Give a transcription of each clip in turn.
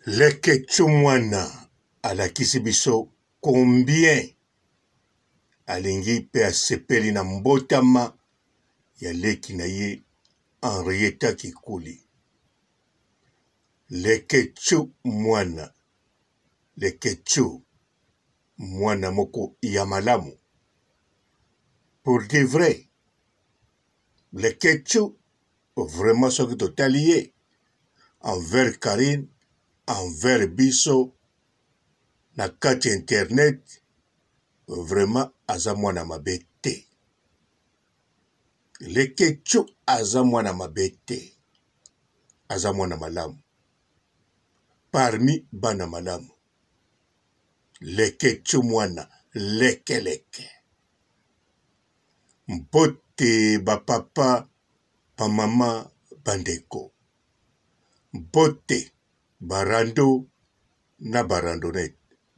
Lekechu mwana alakisi biso combien alingi pe asepeli na mbotama ya leki na ye Henrietta Kikuli. Lekechu mwana moko ya malamu. Pour de vrai, Lekechu vraiment soki totali ye envers Karine, envers biso na kati internet, vraiment aza mwana mabe te. Lekechu aza mwana mabe te. Aza mwana malamu. Parmi bana malamu. Lekechu mwana leke. Mbote ba papa, ba mama, bandeko. Mbote barando na barandonete.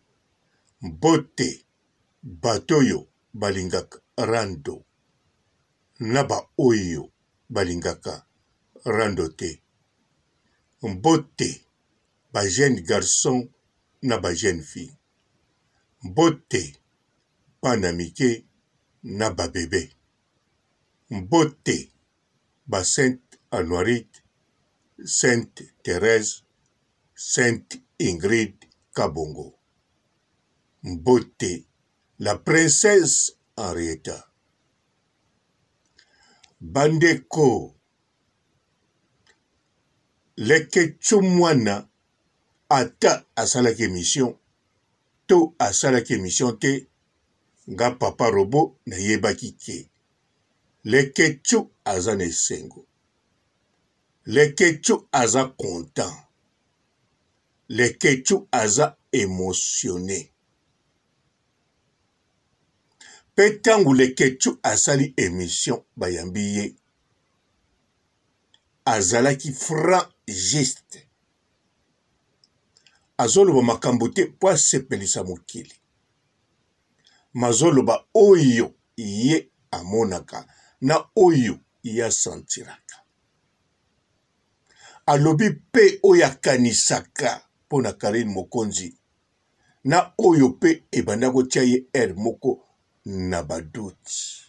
Mbote batoyo balingaka rando. Na ba oyo balingaka rando te. Mbote ba jeune garçon na ba jeune fille. Mbote bana mike na ba bébé. Mbote ba Sainte Honorite, Sainte Thérèse, Sainte Ingrid Kabongo. Mbote la princesse Henrietta. Bandeko, Lekechu mwana ata asalaki émission to asalaki émission te nga papa robo na yebaki ke Lekechu aza na esengo. Lekechu aza content. Lekechu aza émotionné. Pe tangu Lekechu asali émission bayambi ye azalaki franc juste. Azoloba makambo te po asepelisa mokili. Mazoloba oyo ye amonaka na oyo ye asentiraka. Alobi pe oyo akanisaka po na Karine Mokonzi na oyo pe ebanda kotia ye moko na baduti.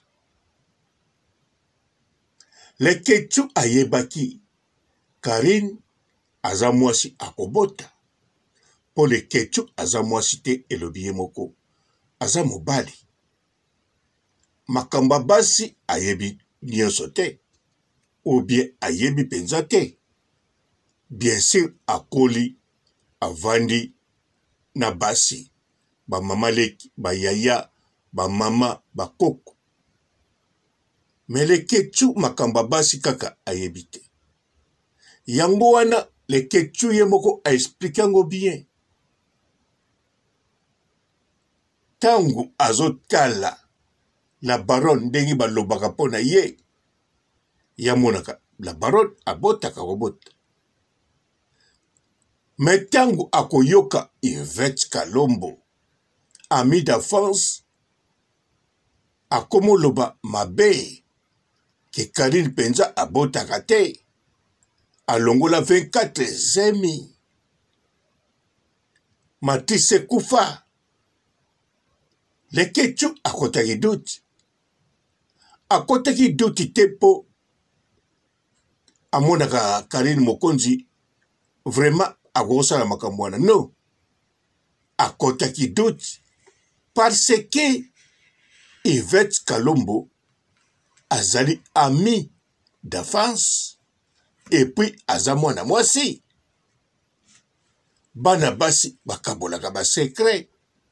Lekechu ayebaki Karine aza mwasi akobota. Po Lekechu aza mwasi te elobi ye moko. Aza mobali. Makamba basi ayebi nyonso te. Ou bien ayebi penza te. Bien sûr akoli avandi na basi. Ba mama leki, ba yaya, ba mama, ba koko. Mais Lekechu makamba basi kaka ayebi te. Yango wana Lekechu ye moko a expliqué ngo bien. Tangu azotala la baronne ndenge balobaka pona ye. Yamonaka la baronne abotaka kobota. Mais tangu akoyoka Yvette Kalombo, ami d'enfance, akomoloba mabe ke Karine penza abotaka te. Alongola 24 zemi. Matisse kufa. Lekechu akotaki duti. Akotaki duti tepo amonaka Karine Mokonzi vraiment akosala makambo wana. No. Akotaki duti parce que Yvette Kalombo azali ami d'enfance et puis aza mwana mwasi. Bana basi bakabolaka ba secret.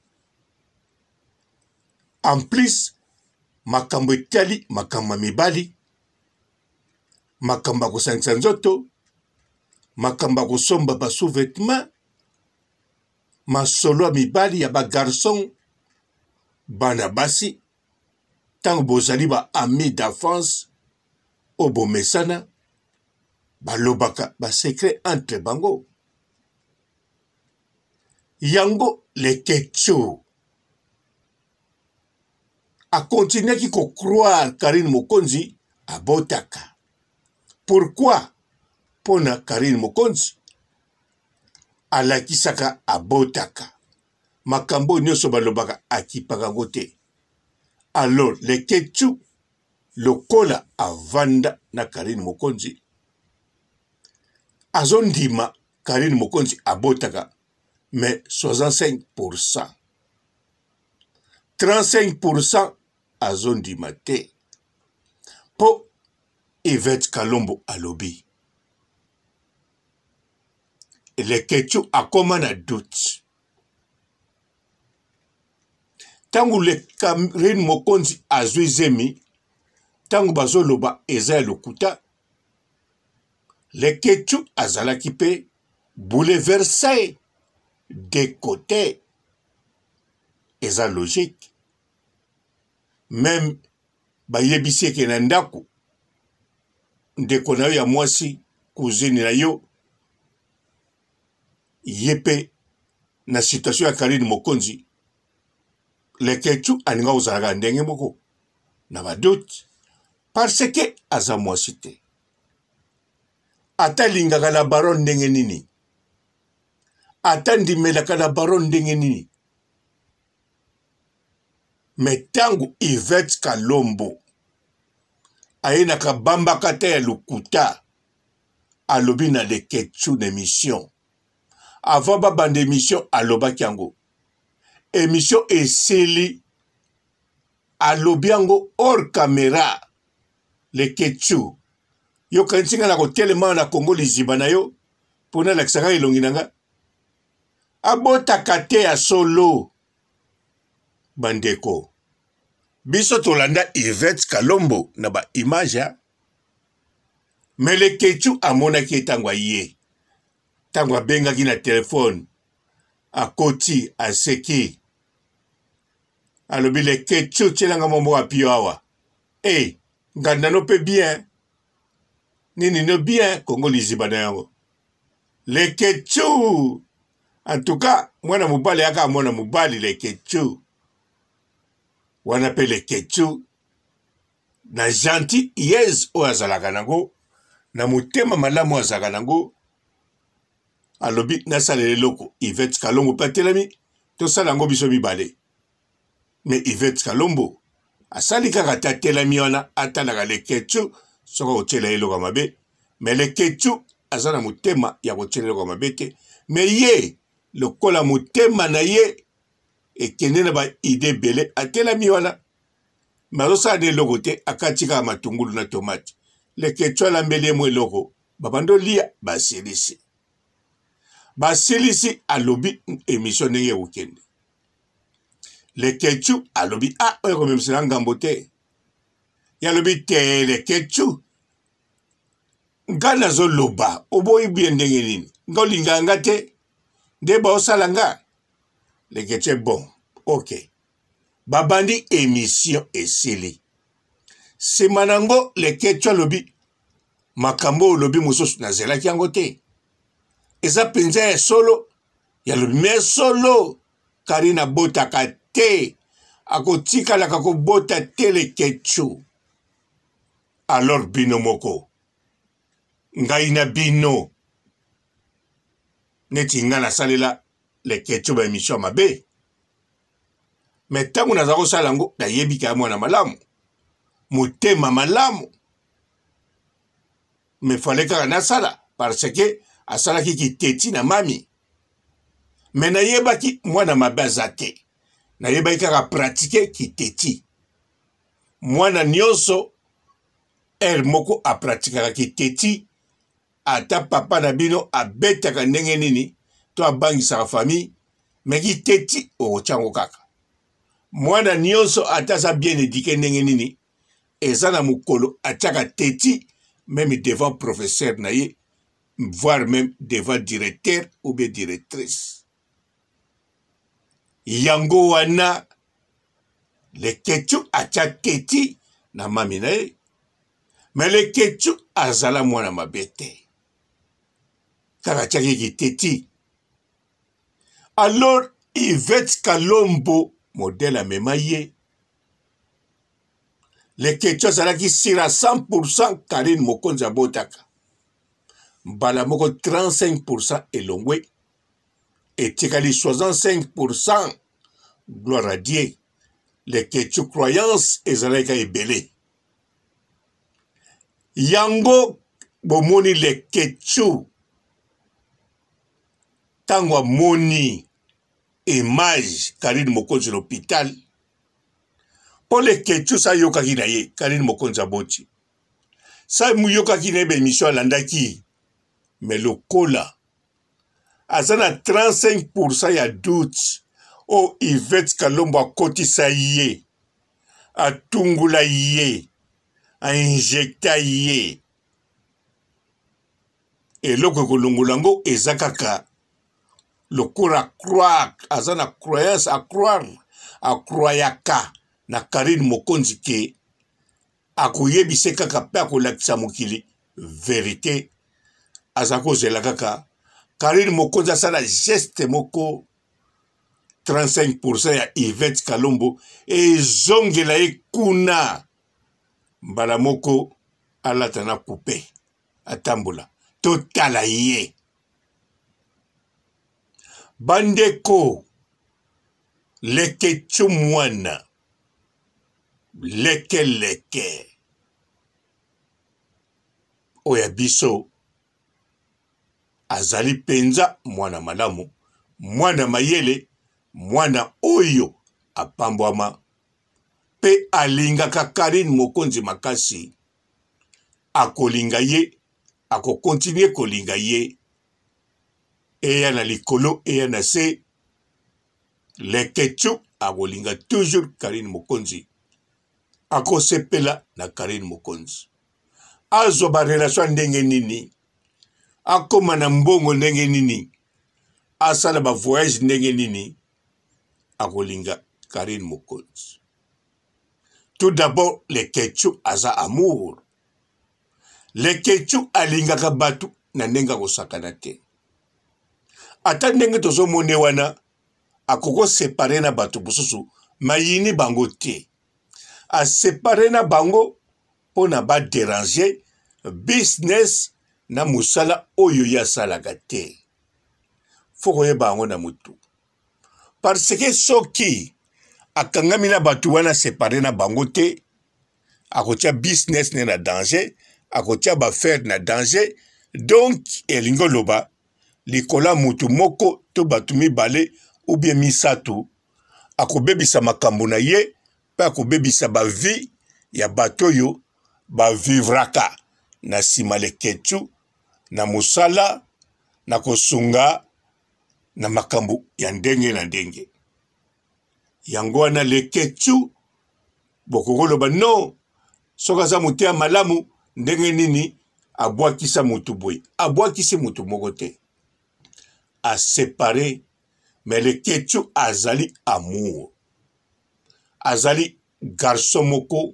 En plus, makambo etali makambo mibali, makambo kosangisa nzoto, makambo kosomba ba sous-vêtements, masolo mibali ya ba garçon, bana basi, tango bozali ba ami d'enfance, obomesana, balobaka ba secret entre bango. Yango Lekechu a continué qui croire Karine Mokonzi à Botaka. Pourquoi? Pona Karine Mokonzi alakisaka abotaka makambo nyonso balobaka akipaka yango te. Alors Leketchu lokola avanda na Karine Mokonzi azondima Karine Mokonzi abotaka mais 65%. 35% azondima te. Po Yvette Kalombo alobi. Leketchu akoma na doute. Tangu le Karine Mokonzi azwi zemi, tangu bazoloba eza ya lokuta, Leketchu azalaki pe bouleversé de côté. Eza logique. Même bayebisi ke na ndako ndeko na yo ya mwasi cousine na yo yepe na situation ya Karine Mokonzi, Leketchu aninga ozalaka ndenge moko na badoute parce que aza mwasi te. Ata lingaka na baron ndenge nini, ata ndimelaka na baron ndenge nini, metangu Yvette Kalombo ayenaka bambaka te ya lokuta alobi na Leketchu na émission. Avant babanda émission alobaki yango. Émission esili alobi yango hors caméra. Leketchu yo kansinga na kotelema na Kongo liziba na yo pona lakisaka elongi nanga abotaka te ya solo. Bandeko biso tolanda Yvette Kalombo na ba image mais Leketchu amonaki etangwa ye tangwa bengaki na telefone akoti aseki alobi Leketchu tselanga mombo apio awa nganda no pe bien nini no bien Kongo liziba na yango. Leketchu en tout cas mwana mobali aka mwana mobali Leketchu wana pe Leketchu na gentil yes o azalaka nango na mutema malamu azalaka nango alobi nasalele loko Yvette Kalombo patelami tosala yango biso mibale. Mais Yvette Kalombo asali kaka tatelami wana atalaka Leketchu soko kotiela eloko mabe, mais Leketchu aza na mutema ya kotiela eloko mabe te, mais ye lokola mutema na ye ekende na ba ide bele atelami wana mazosala de eloko te akatika matungulu na tomate. Leketchu alambeli mo eloko babando lia basilisi. Basilisi alobi émission ndenge ukende. Leketchu alobi oyo komemsela ngambo te. Ya lobi te Leketchu nga nazoloba oboyi bien ndenge nini nga olinganga te nde baosala nga. Leketchu bon ok babandi émission esili sima nango Leketchu alobi makambo olobi mosusu nazelaki yango te eza penza ya solo ya lobi me solo Karine abotaka te akotikalaka kobota te Leketchu. Alors bino moko ngai na bino neti nga nasalela Leketchu ba émission mabe, mais tangu naza kosala yango nayebi ka mwana malamu mutema malamu, mais fallait kaka nasala parce que asalaki kiteti na mami, mais nayebaki mwana mabe aza te, nayebaki kaka pratike kiteti. Mwana nyonso moko apratikaka kiteti ata papa na bino abetaka ndenge nini to abangisaka famille, mais kiteti okotyango kaka. Mwana nyonso ata sa bien éduqué ndenge nini eza na mukolo atiaka teti même devant professeur na ye, voire même devant directeur ou bien directrice. Yango wana Leketchu atia teti na mami na ye, mais Leketchu azala mwana mabe te kaka atiaki kiteti. Alors Yvette Kalombo modèle amema ye, Leketchu azalaki sira 100% Karine Mokonzi abotaka mbala moko 35% elongwe et tikali 65%. Gloire à Dieu. Les ketchu croyances ezalaka ebele. Yango bomoni les ketchu tango moni image Karine Mokonzi l'hôpital. Pour les ketchu sa yoka ki na ye Karine Mokonzi aboti. Sa muyoka ki na be émission landaki. Mais le cola azana 35% ya doute. O Yvette Kalombo akotisa ye, atungula ye, a injecta ye. Et loko kolongolango ezakaka. Le cours à croire, azana croyance à croire, à croyaka na Karine Mokonzi ke akoyebise kaka pe akolakisa mokili vérité azako zela kaka Karine Mokonzi asala geste moko 35% ya Yvette Kalombo et zongela ye kuna mbala moko alatana coupe atambola totala ye bandeko leke chumwana leke oya biso azali penza mwana malamu mwana mayele mwana oyo apambwama pe alingaka Karine Mokonzi makasi akolinga ye akokontinue kolinga ye eya na likolo eya na se lekechu akolinga toujours Karine Mokonzi akosepela na Karine Mokonzi azo ba relation ndenge nini akoma na mbongo ndenge nini asala ba voyage ndenge nini akolinga Karine Mokonzi. Tout d'abord, les ketchu aza amour. Les ketchu alingaka batu na nenga kosakana te. Ata ndenge tozo mone wana akoko separe na batu bususu mayini bango te. A separe na bango pona ba déranger business na musala oyo ya salaka te. Foko ye bango na mutu. Parce que soki akangami na batu wana separe na bango te akotia business ne na danger akotia ba faire na danger donc elingo loba likola mutu moko to batu mibale ou bien misato akobebisa makambo na ye pe akobebisa ba vie ya bato yo ba vivraka na sima le ketchu na musala na kosunga na makambo ya ndenge na ndenge. Yango wana le ketchu bokokoloba no soka za mutea malamu ndenge nini abwakisa mutu boy abwakisi mutu moko te a séparé mais le ketchu azali amour azali garçon moko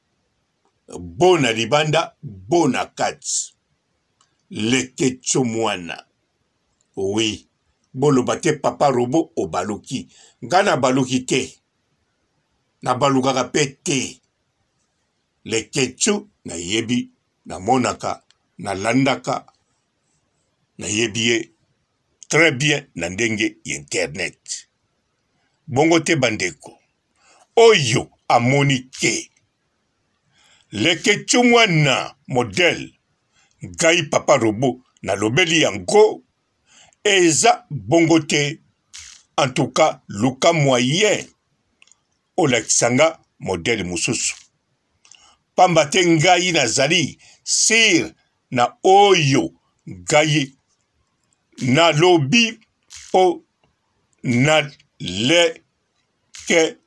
bona libanda bona kati le ketchu mwana oui bolo bate papa robo o baluki ngana baluki te na balukaka pe te le ketchu na yebi na monaka na landaka na yebi très bien na ndenge internet bongo te bandeko oyo amoni ke le ketchu mwana modèle gai papa robo na lobeli yango eza bongo te. En tout cas, luka moyen olakisanga modèle mususu. Pambate ngai nazali sir na oyo ngai na lobi po na le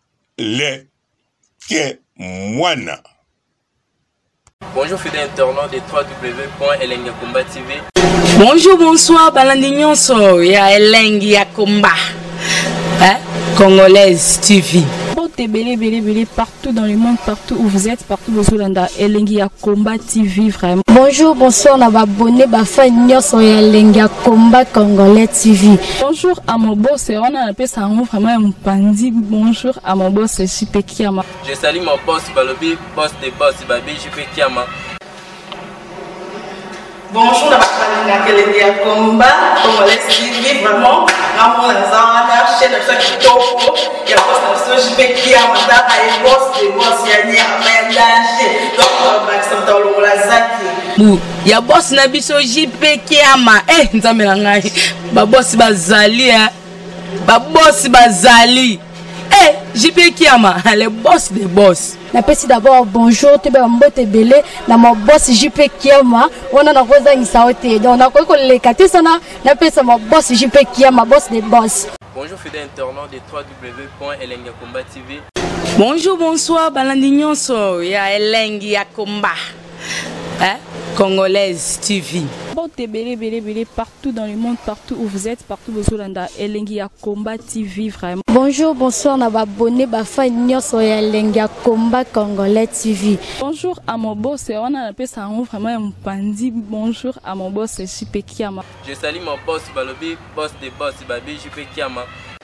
ke mwana. Bonjour fidèles internautes de www.elengiakomba TV. Bonjour, bonsoir, balandi nyonso ya Elengi ya Komba. Congolaise TV. Belé partout dans le monde, partout où vous êtes, partout où vous êtes, Elengi ya Komba TV vraiment. Bonjour, bonsoir, na babonné bafa nyonso ya Elengi ya Komba Congolais TV. Bonjour à mon boss, on a appelé ça vraiment un pandi. Bonjour à mon boss, JP Kiama. Je salue mon boss Balobi, boss des boss Babi, JP Kiama. Bonjour, balinga kelenge ya combat congolais TV vraiment ngamona zana chaîne ça kitoko ya boss na JP Kiama ta ay boss de boss ya nyama ya danger donc Maxime Tolongo la zaki ya boss na biso JP Kiama nzambe na ngai ba boss bazali ba boss bazali JP Kiama le boss des boss. Napesi d'abord bonjour te ba mbote belé na mo boss JP Kiama ona na koza ngisaote donc na ko leka te sana napesa mo boss JP Kiama boss des boss. Bonjour fidèles internautes de www.elengiakomba TV. Bonjour bonsoir balandi nyonso ya Elengi ya Komba. Congolaise TV. Belé partout dans le monde, partout où vous êtes, partout où vous êtes, Elengi ya Komba TV vraiment. Bonjour, bonsoir, na ba abonné ba fan nyonso ya Elengi ya Komba Congolais TV. Bonjour à mon boss, on a appelé ça vraiment un pandi. Bonjour à mon boss JP Kiama. Je salue mon boss Balobi, boss des boss Babi JP Kiama.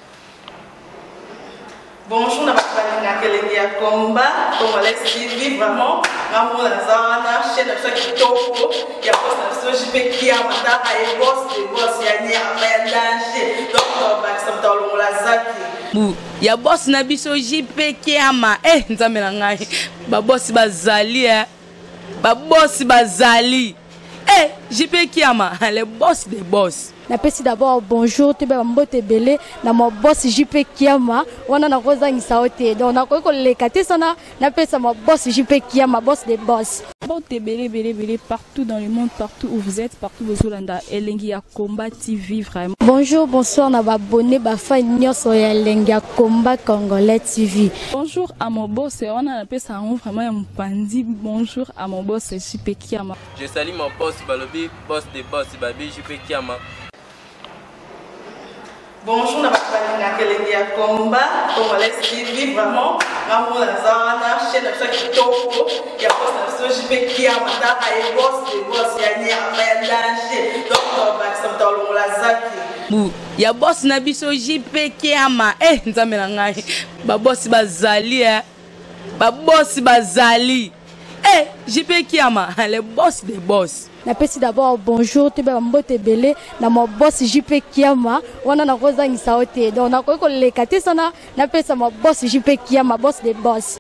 Bonjour, na balinga kelenge ya combat congolais TV vraiment ngamona zana chaîne ça kitoko ya boss na JP Kiama ta ay boss de boss ya nyama ya danger donc Maxime Tolongo la zaki ya boss na biso JP Kiama nzambe na ngai ba boss bazali ba boss bazali JP Kiama le boss des boss. Napesi d'abord bonjour te ba mbote belé na mo boss JP Kiama ona na koza ngisaote donc na ko leka te sana napesa mo boss JP Kiama boss des boss. Belé partout dans le monde, partout où vous êtes, partout où vous êtes, Elengi ya Komba TV vraiment. Bonjour, bonsoir, na ba abonné ba fan nyonso ya Elengi ya Komba Congolais TV. Bonjour à mon boss, on a appelé ça vraiment un pandi. Bonjour à mon boss JP Kiama. Je salue mon boss Balobi, boss des boss Babi JP Kiama. Bonjour, na balinga kelenge ya combat congolais TV vraiment ngamona zana chaîne ça kitoko ya boss na JP Kiama ta ay boss de boss ya nyama ya danger donc Maxime Tolongo la zaki ya boss na biso JP Kiama nzambe na ngai ba boss bazali ba boss bazali JP Kiama le boss des boss. Napesi d'abord bonjour te ba mbote belé na mo boss JP Kiama ona na koza ngisaote donc na ko leka te sana napesa mo boss JP Kiama boss des boss.